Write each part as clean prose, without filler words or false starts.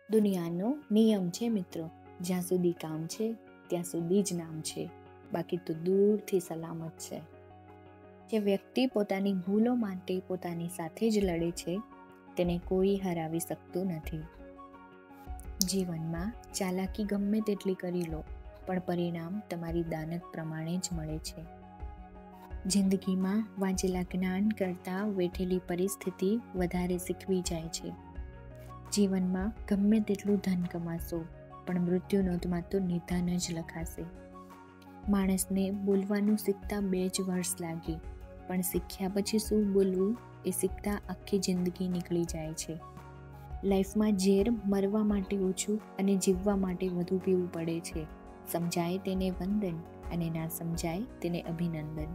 દુનિયાનો નિયમ છે મિત્રો, જ્યાં સુધી કામ છે ત્યાં સુધી જ નામ છે, બાકી તો દૂરથી સલામત છે. જે વ્યક્તિ પોતાની ભૂલો માટે પોતાની સાથે જ લડે છે તેને કોઈ હરાવી શકતું નથી. જીવનમાં ચાલાકી ગમે તેટલી કરી લો પણ પરિણામ તમારી દાનત પ્રમાણે જ મળે છે. જિંદગીમાં વાંચેલા જ્ઞાન કરતાં વેઠેલી પરિસ્થિતિ વધારે શીખવી જાય છે. જીવનમાં ગમે તેટલું ધન કમાશો પણ મૃત્યુ નોંધમાં તો નિદાન જ લખાશે. માણસને બોલવાનું શીખતા 2 જ વર્ષ લાગે, પણ શીખ્યા પછી શું બોલવું એ શીખતા આખી જિંદગી નીકળી જાય છે. લાઈફમાં ઝેર મરવા માટે ઓછું અને જીવવા માટે વધુ પીવું પડે છે. સમજાય તેને વંદન અને ના સમજાય તેને અભિનંદન.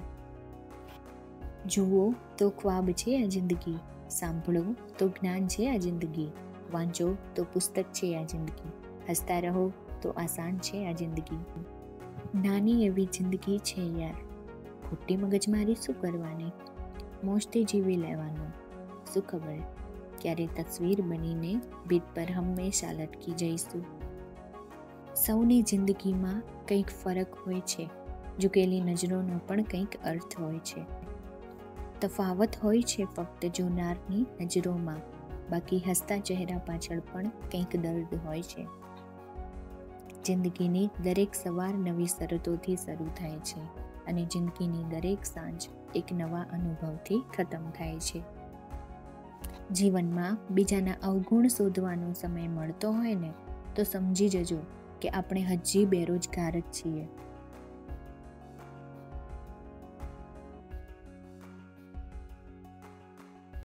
જુઓ તો ખ્વાબ છે આ જિંદગી, સાંભળો તો જ્ઞાન છે આ જિંદગી, વાંચો તો પુસ્તક છે આ જિંદગી, હસતા રહો તો આસાન છે આ જિંદગી. નાની એવી જિંદગી છે યાર, ખોટી મગજમારી શું કરવાની, મોજથી જીવી લેવાનું. શું ખબર ક્યારે તસવીર બનીને ભીત પર હંમેશા લટકી જઈશું. સૌની જિંદગીમાં કંઈક ફરક હોય છે, ઝૂકેલી નજરોનો પણ કંઈક અર્થ હોય છે. તફાવત હોય છે ફક્ત જોનારની નજરોમાં, બાકી હસતા ચહેરા પાછળ પણ કંઈક દર્દ હોય છે. જિંદગીની દરેક સવાર નવી શરતોથી શરૂ થાય છે અને જિંદગીની દરેક સાંજ એક નવા અનુભવથી ખતમ થાય છે. જીવનમાં બીજાના અવગુણ શોધવાનો સમય મળતો હોય ને તો સમજી જજો કે આપણે હજી બેરોજગાર જ છીએ.